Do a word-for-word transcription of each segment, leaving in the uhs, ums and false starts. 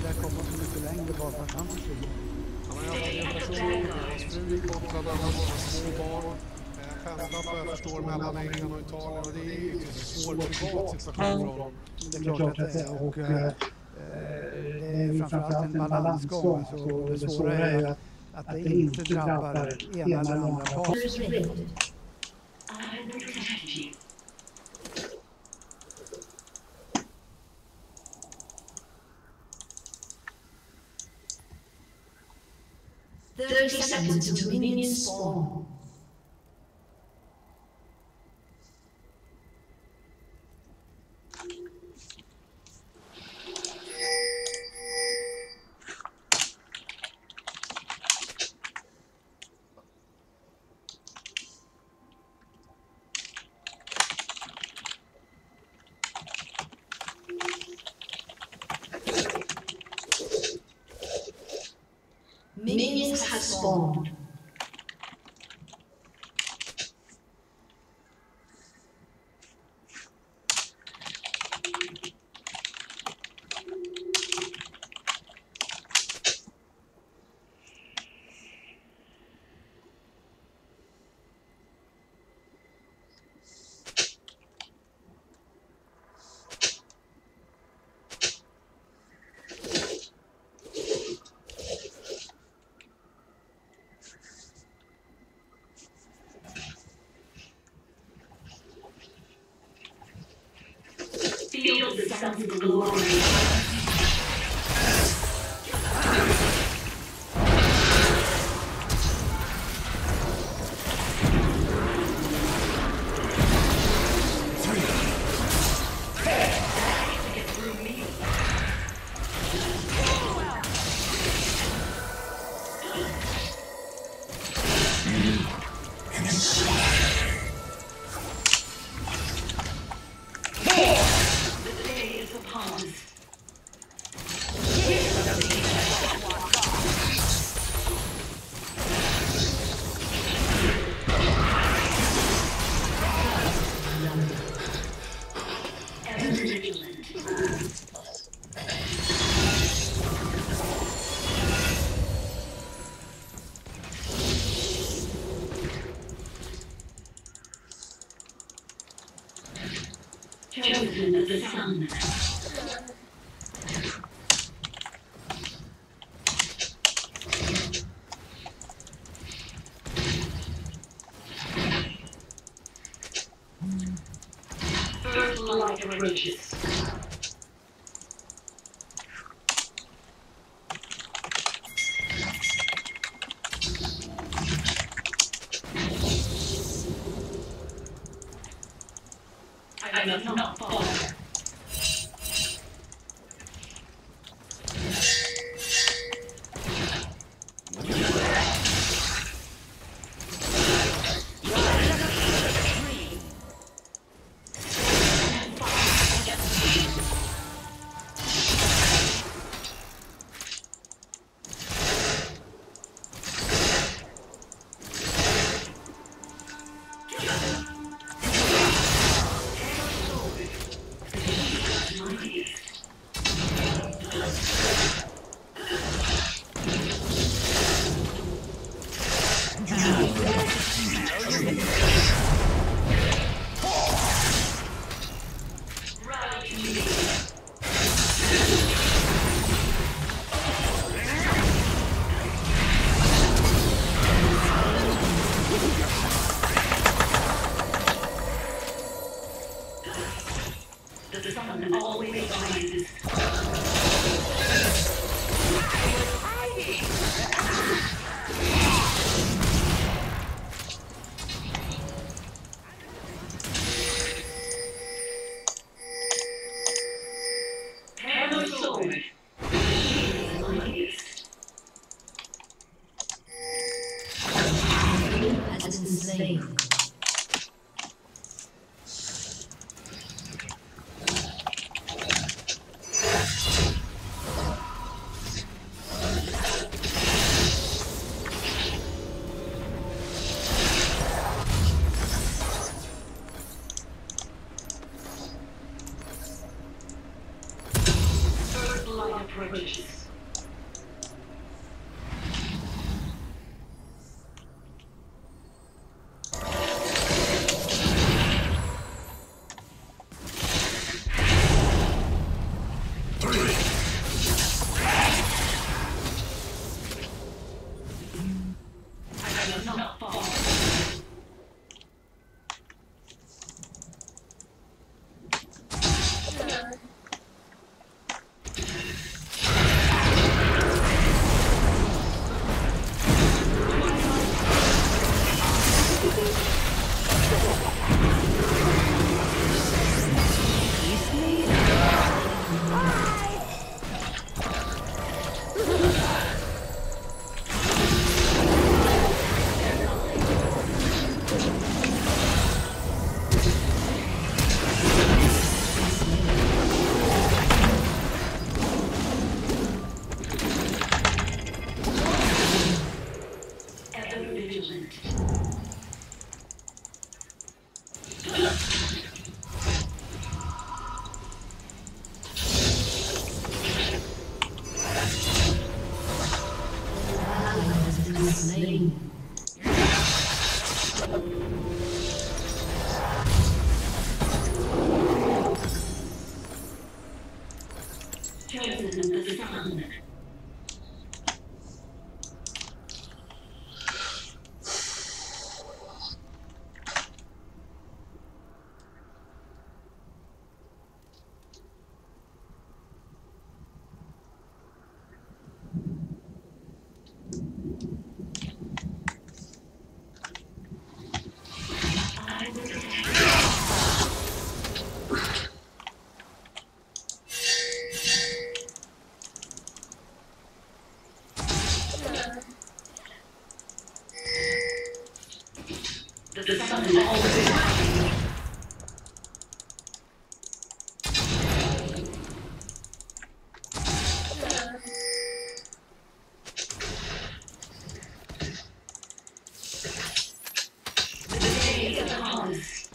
där komma så mycket längre bara för att han försvinner. Han har haft en person, hans fru gick bort, han har haft små barn. Pendlat vad jag förstår mellan England och Italien och det är ju en svår privat situation för honom. Det är klart att det är och eh, det är ju framförallt en balansgång så det svåra är ju att, att det inte drabbar ena eller andra parten. thirty seconds to minion spawn. Minions have spawned. Feel the sun's glory. Chosen of the sun. First light approaches. I must not fall. The sun always rises. Hammer sword. Has been slain. Light approaches. The sun is always rising. The day of the harvest.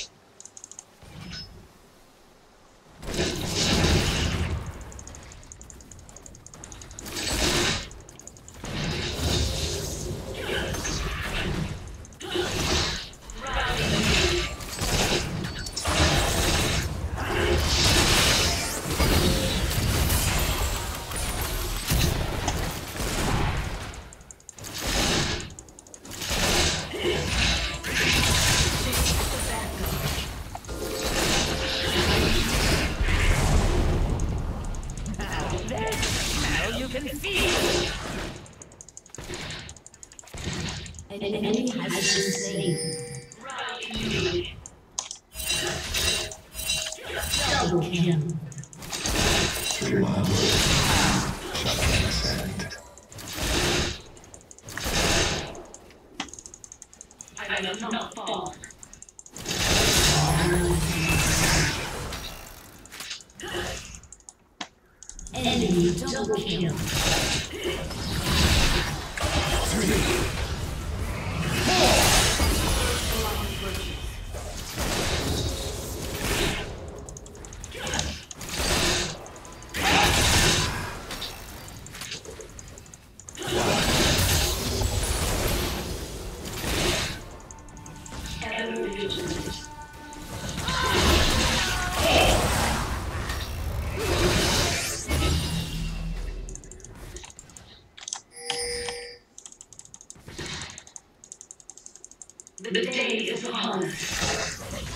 An enemy has been slain. Double kill. Through my word shall I ascend. I will not fall. Enemy double kill. Three. The day is upon us.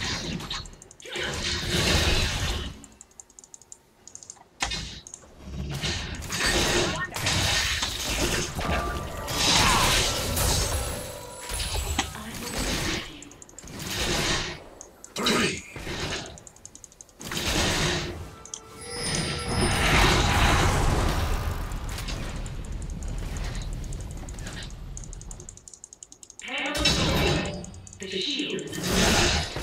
Three. The shield is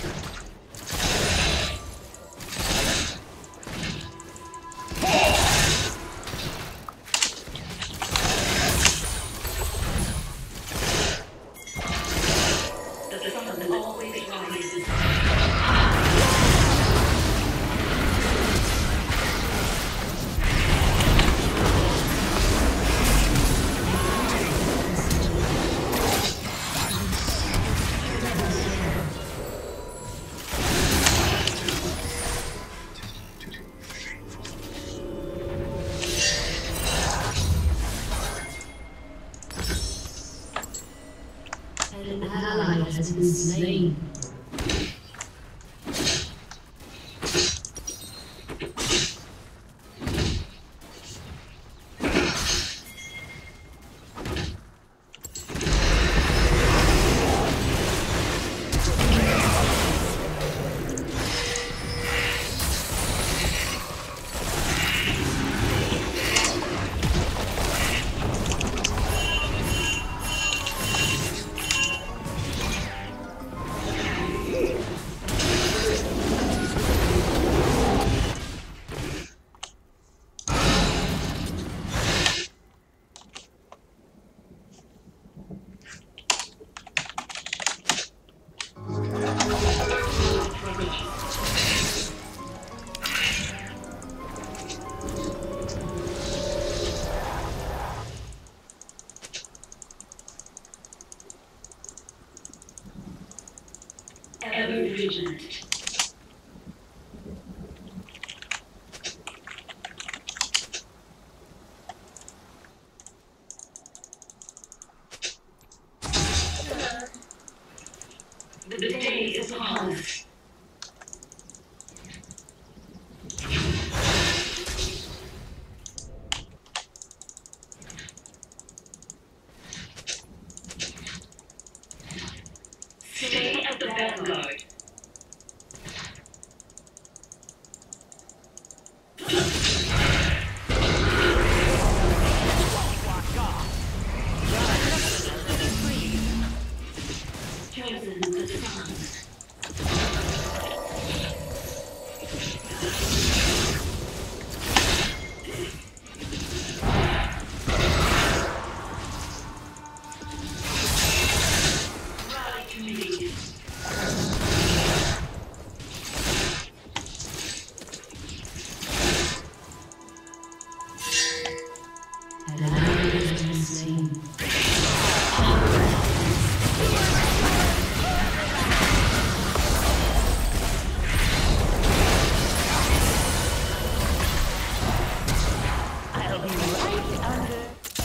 An ally has been slain. I'll be right under.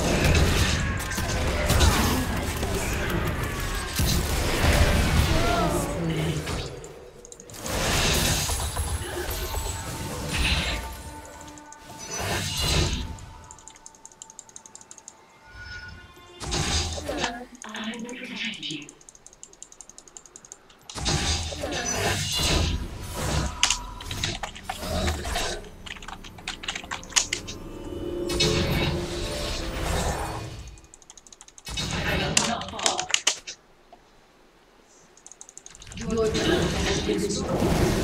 I will protect you. I will not fall. Your turret has been destroyed.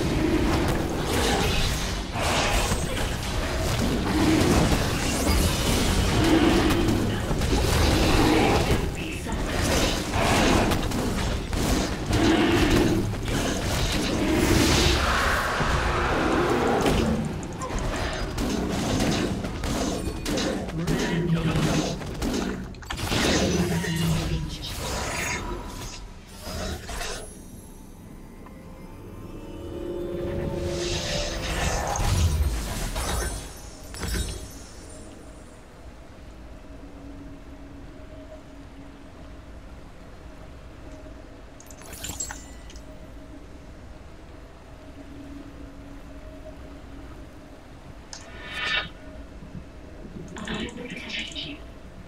I will protect you.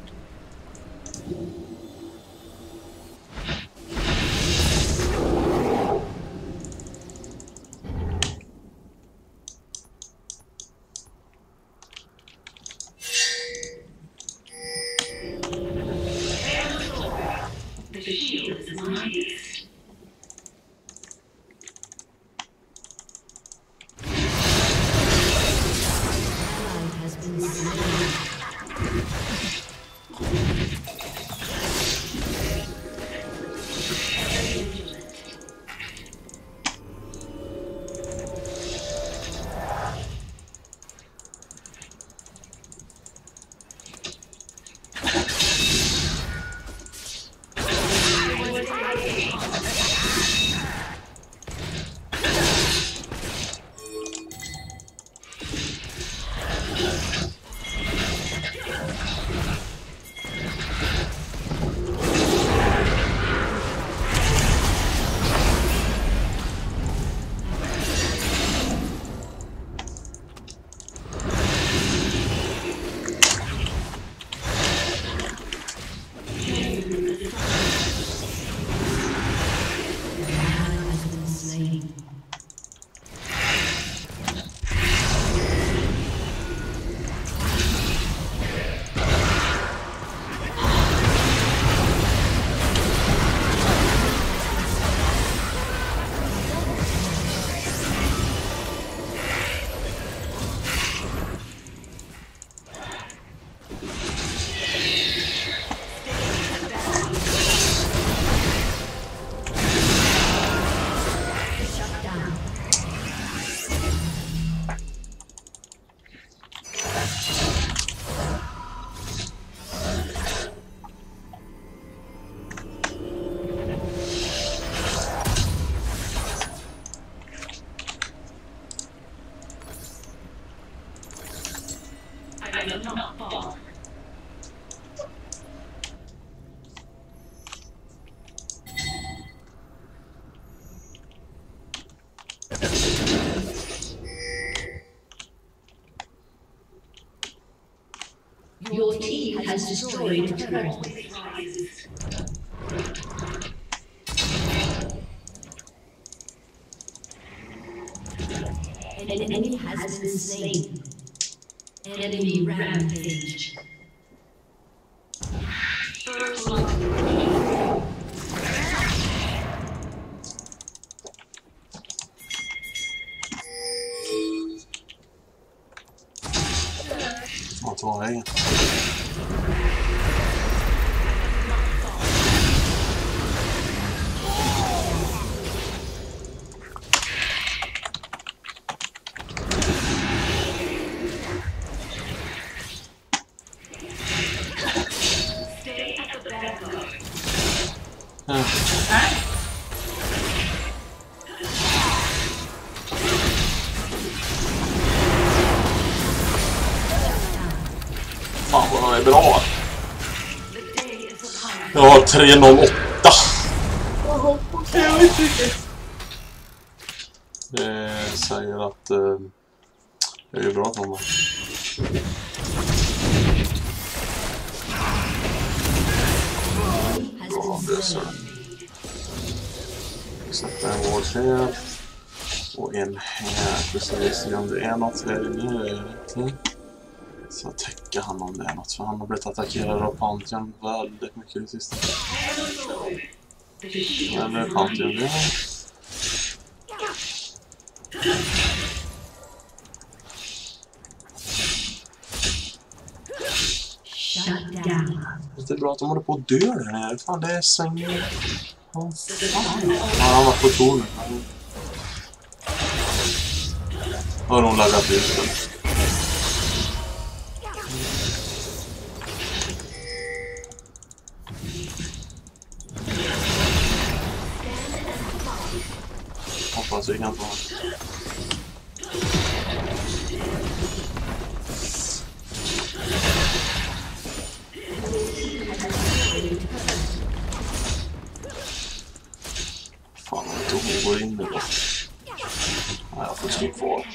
The shield is my beast. Ally has been slain. I will not fall. Your team has destroyed a turret. An enemy has been slain. Enemy rampage. First blood. Må ta vägen. Nej. Fan vad han är bra. Jag har tre noll åtta. Jaha, okej, jag vet inte. Det säger att eh, jag är bra från mig. Bra, det är så. Sätta en vård här. Och en här. Precis, om det är något här inne. Så täcker han om det är något. För han har blivit attackerad av Pantheon väldigt mycket i sista. Eller Pantheon, det är... Det är bra att de håller på att dö där nere. Fan, det är sängen. Ja, han var på tornen. Har hon laggat ut den? Hoppas vi kan få. Fan, om inte hon går in nu då. Nej, jag får stå kvar.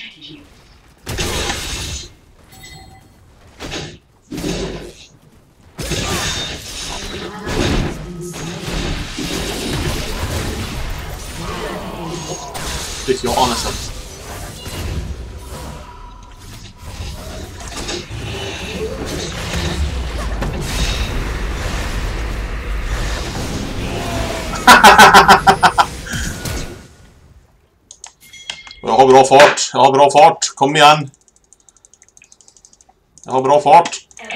Fick jag aneset. Jag har bra fart. Jag har bra fart. Kom igen. Jag har bra fart.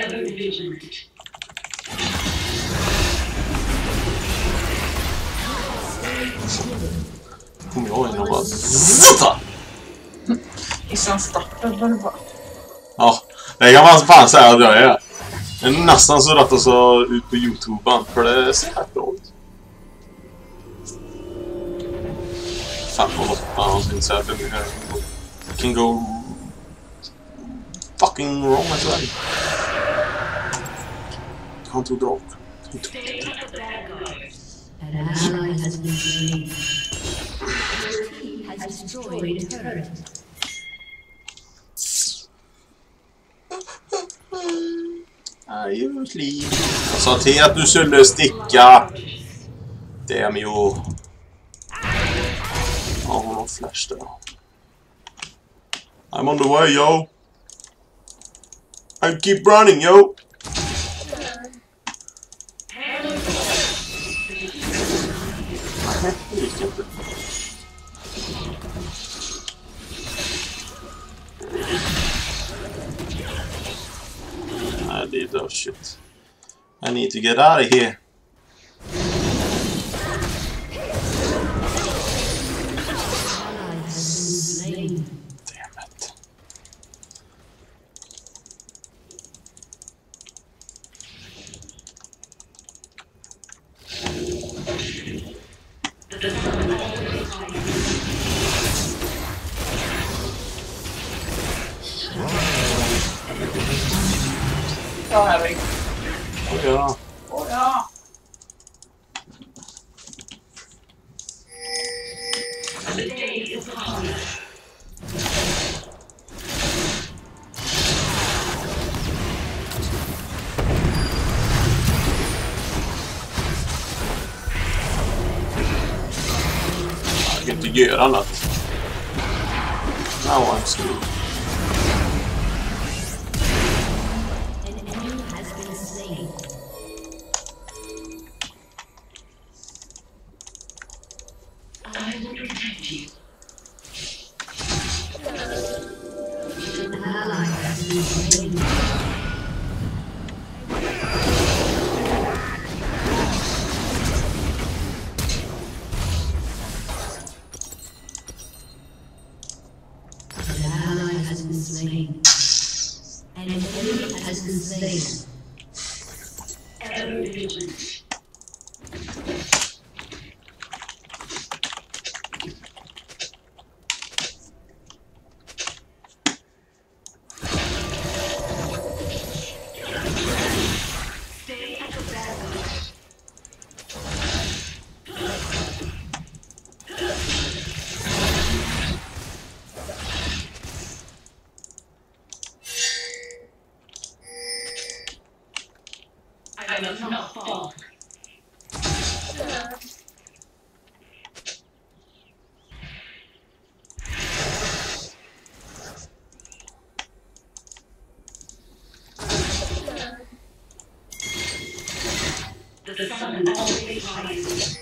Kom jag in och bara zutta. Issan startade var det bara. Ja, det kan man fan säga att jag är. Det är nästan så rätt att så ut på YouTube, för det ser rätt bra ut. fem och åtta, han syns här för mig här. It can go fucking wrong as well. Han tog drag. Han tog An ally has been slain. Your team has destroyed a turret. Ajusli. Jag sa till att du skulle sticka. Damn you. Ja, hon har flash där. I'm on the way, yo. I keep running, yo. Nej, det gick inte. I did those shit. I need to get out of here. Damn it. Ja, Henrik. Oh, ja. Åh, ja. Jag kan inte göra något. Now I'm screwed. will not fall. The sun always rises.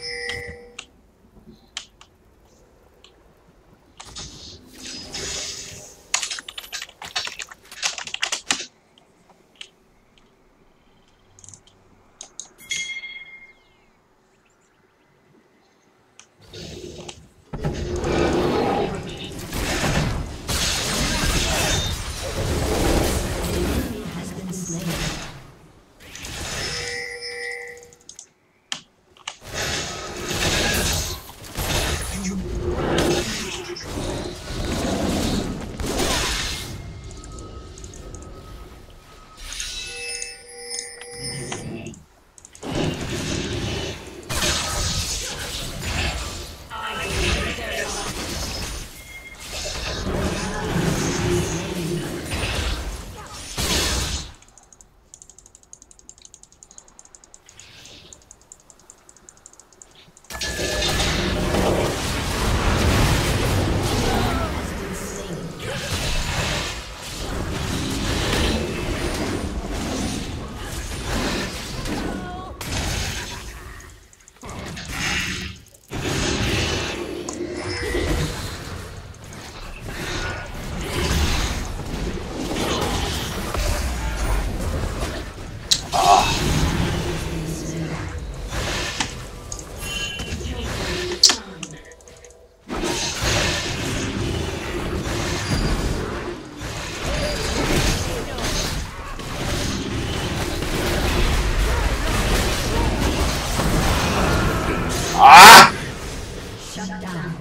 Ah! Shut down.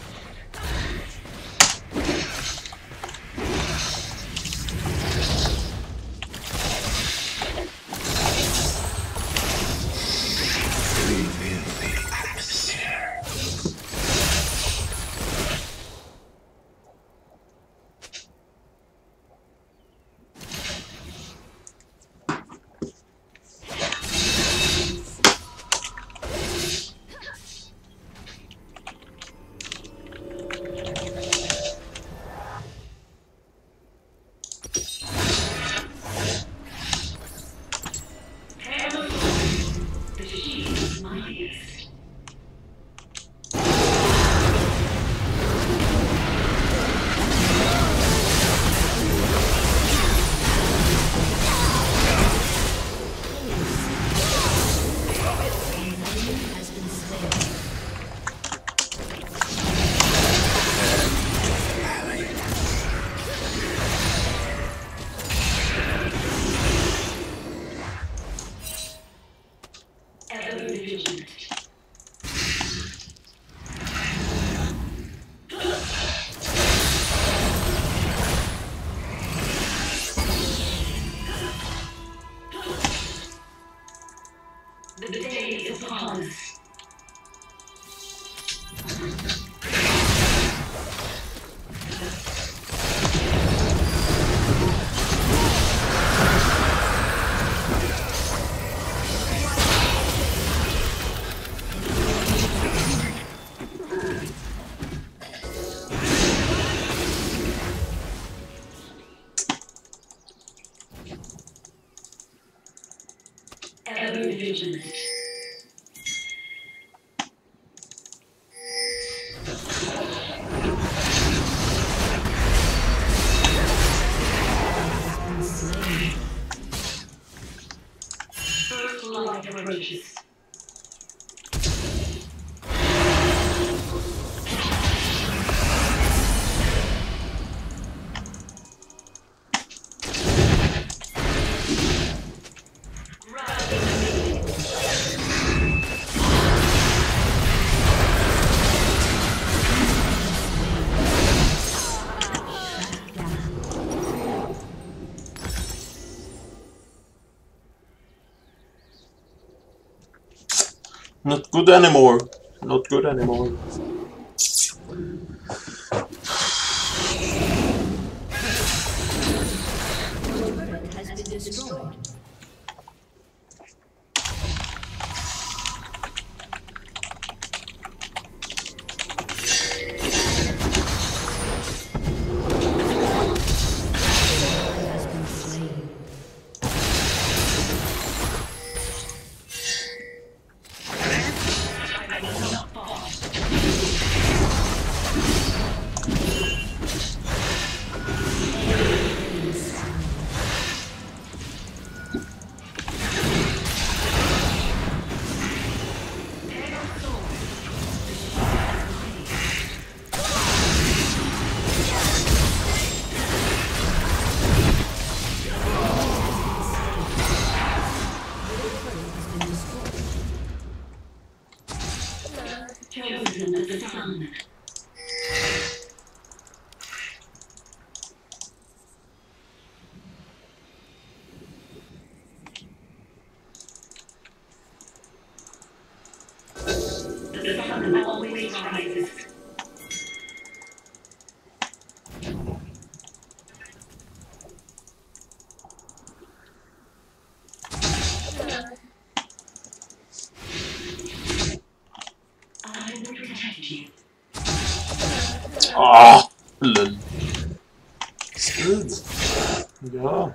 The day is upon us. Ever vigilant. First light approaches. Not good anymore. Not good anymore. Has been destroyed. surprises. I will protect you. Ah, lol. Speed. Ja.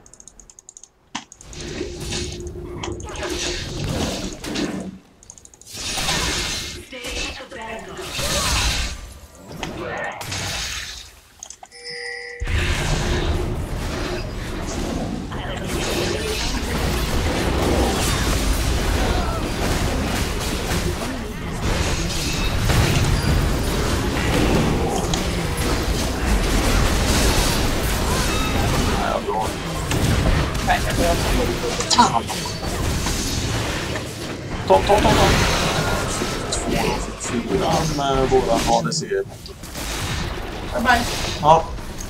Stay a vanguard. Ta, ta, ta, ta. Fyra med våra A D C-motor. Bye. Ja.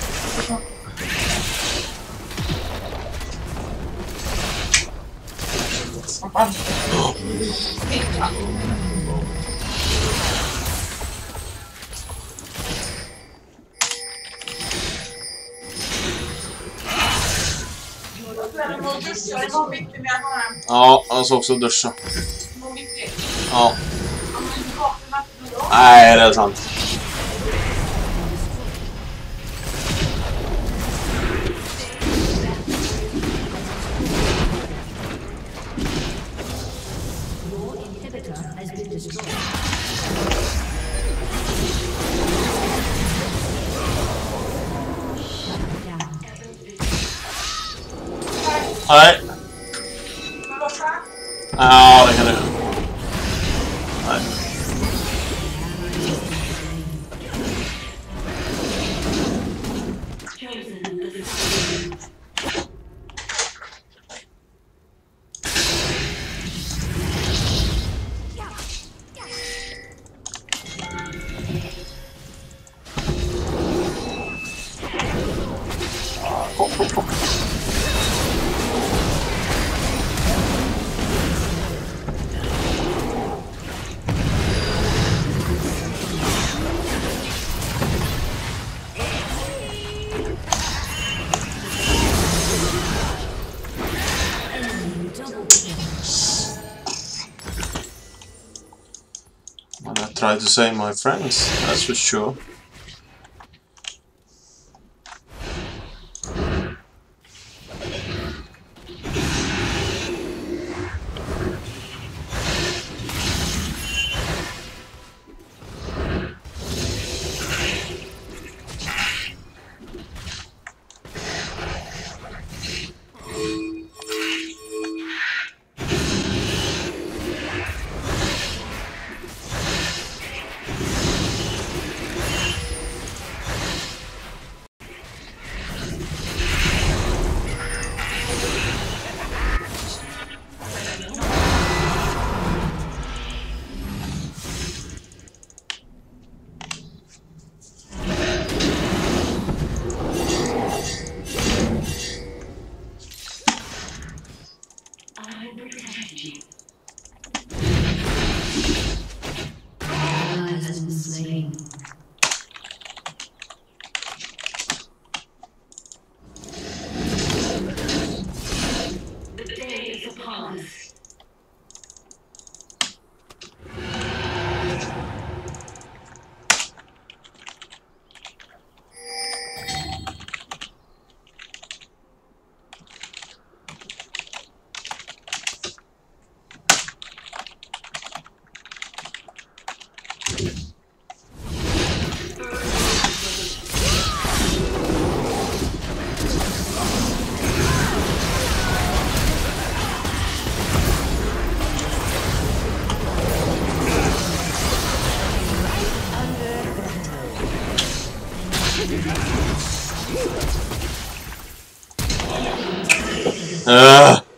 Ja, jag ska också duscha. Ja. Nej, det är sant. Your inhibitor has been destroyed. Shut down. Nej. Ja, det kan du. Nej. Kom, kom, kom. Well, I try to save my friends, that's for sure. I will protect you. Ally has been slain. The day is upon us. Ugh.